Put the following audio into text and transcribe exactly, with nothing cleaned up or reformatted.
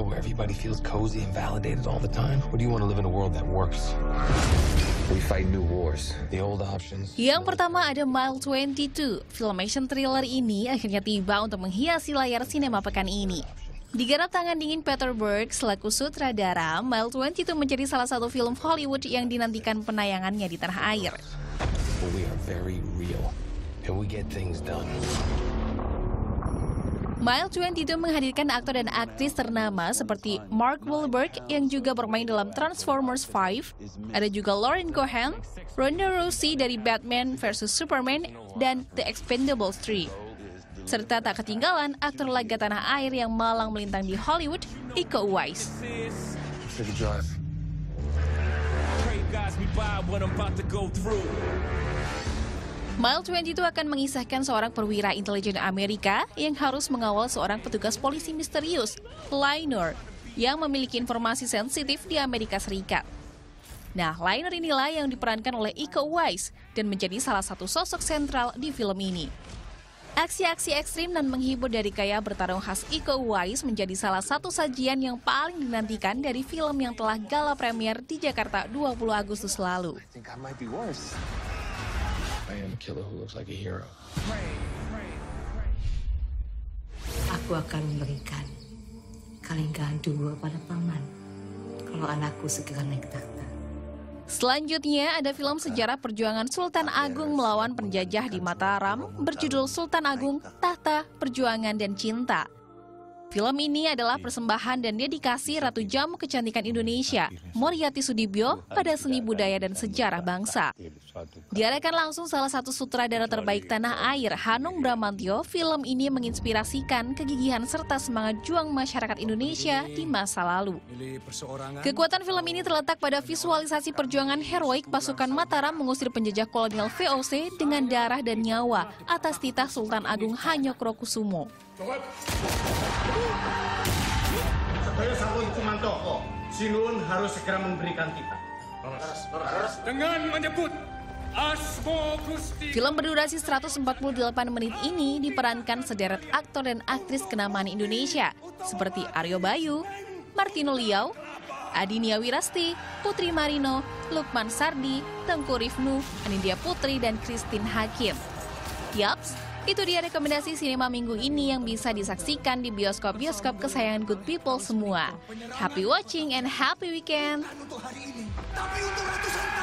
world where everybody feels cozy and validated all the time? Or do you want to live in a world that works? We fight new wars. The old options. Yang pertama ada Mile dua puluh dua. Film action thriller ini akhirnya tiba untuk menghiasi layar sinema pekan ini. Digarap tangan dingin Peter Berg selaku sutradara, Mile dua puluh dua menjadi salah satu film Hollywood yang dinantikan penayangannya di tanah air. We are very real, and we get things done. Mile dua puluh dua menghadirkan aktor dan aktris ternama seperti Mark Wahlberg yang juga bermain dalam Transformers lima, ada juga Lauren Cohan, Ronda Rousey dari Batman versus Superman, dan The Expendables tiga. Serta tak ketinggalan aktor laga tanah air yang malang melintang di Hollywood, Iko Uwais. Mile dua puluh dua akan mengisahkan seorang perwira intelijen Amerika yang harus mengawal seorang petugas polisi misterius, Liner, yang memiliki informasi sensitif di Amerika Serikat. Nah, Liner inilah yang diperankan oleh Iko Uwais dan menjadi salah satu sosok sentral di film ini. Aksi-aksi ekstrim dan menghibur dari gaya bertarung khas Iko Uwais menjadi salah satu sajian yang paling dinantikan dari film yang telah gala premier di Jakarta dua puluh Agustus lalu. Aku akan memberikan kalenggaan dua pada paman kalau anakku segera naik tahta. Selanjutnya ada film sejarah perjuangan Sultan Agung melawan penjajah di Mataram berjudul Sultan Agung, Tahta, Perjuangan dan Cinta. Film ini adalah persembahan dan dedikasi Ratu Jamu Kecantikan Indonesia, Moriati Sudibyo, pada seni budaya dan sejarah bangsa. Diarahkan langsung salah satu sutradara terbaik tanah air, Hanung Bramantyo, film ini menginspirasikan kegigihan serta semangat juang masyarakat Indonesia di masa lalu. Kekuatan film ini terletak pada visualisasi perjuangan heroik pasukan Mataram mengusir penjajah kolonial V O C dengan darah dan nyawa atas titah Sultan Agung Hanyokrokusumo. Saya Sabun Kumantoko, Sinun harus segera memberikan kita. Dengan menyebut Asmo Gusti. Film berdurasi seratus empat puluh delapan menit ini diperankan sederet aktor dan aktris kenamaan Indonesia seperti Aryo Bayu, Martino Liau, Adinia Wirasti, Putri Marino, Lukman Sardi, Tengku Rifnu, Anindya Putri, dan Christine Hakim. Yaps, itu dia rekomendasi sinema minggu ini yang bisa disaksikan di bioskop-bioskop kesayangan good people semua. Happy watching and happy weekend! Tapi untuk ratusan